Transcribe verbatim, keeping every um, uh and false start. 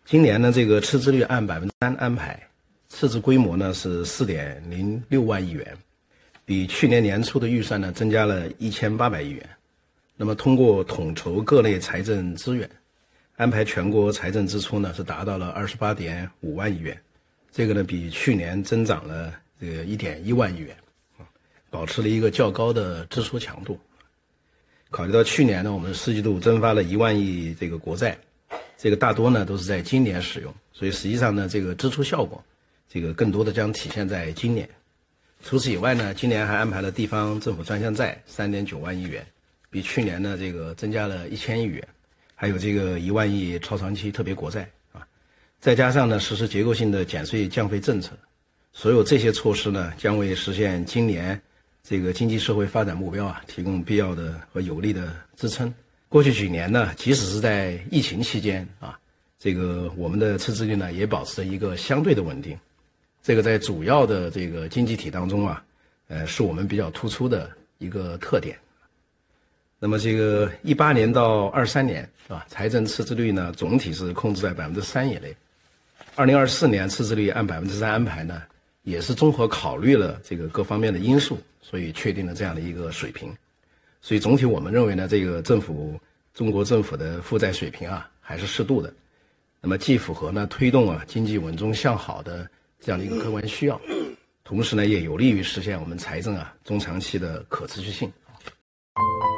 今年呢，这个赤字率按百分之三安排，赤字规模呢是四点零六万亿元，比去年年初的预算呢增加了一千八百亿元。那么通过统筹各类财政资源，安排全国财政支出呢是达到了二十八点五万亿元，这个呢比去年增长了这个一点一万亿元，保持了一个较高的支出强度。考虑到去年呢，我们四季度增发了一万亿这个国债，这个大多呢都是在今年使用，所以实际上呢，这个支出效果，这个更多的将体现在今年。除此以外呢，今年还安排了地方政府专项债三点九万亿元，比去年呢这个增加了一千亿元，还有这个一万亿超长期特别国债啊，再加上呢实施结构性的减税降费政策，所有这些措施呢，将为实现今年这个经济社会发展目标啊，提供必要的和有力的支撑。过去几年呢，即使是在疫情期间啊，这个我们的赤字率呢也保持着一个相对的稳定。这个在主要的这个经济体当中啊，呃，是我们比较突出的一个特点。那么这个一八年到二三年是吧，财政赤字率呢总体是控制在百分之三以内。二零二四年赤字率按百分之三安排呢，也是综合考虑了这个各方面的因素，所以确定了这样的一个水平。所以总体我们认为呢，这个政府中国政府的负债水平啊还是适度的，那么既符合呢推动啊经济稳中向好的这样的一个客观需要，同时呢也有利于实现我们财政啊中长期的可持续性。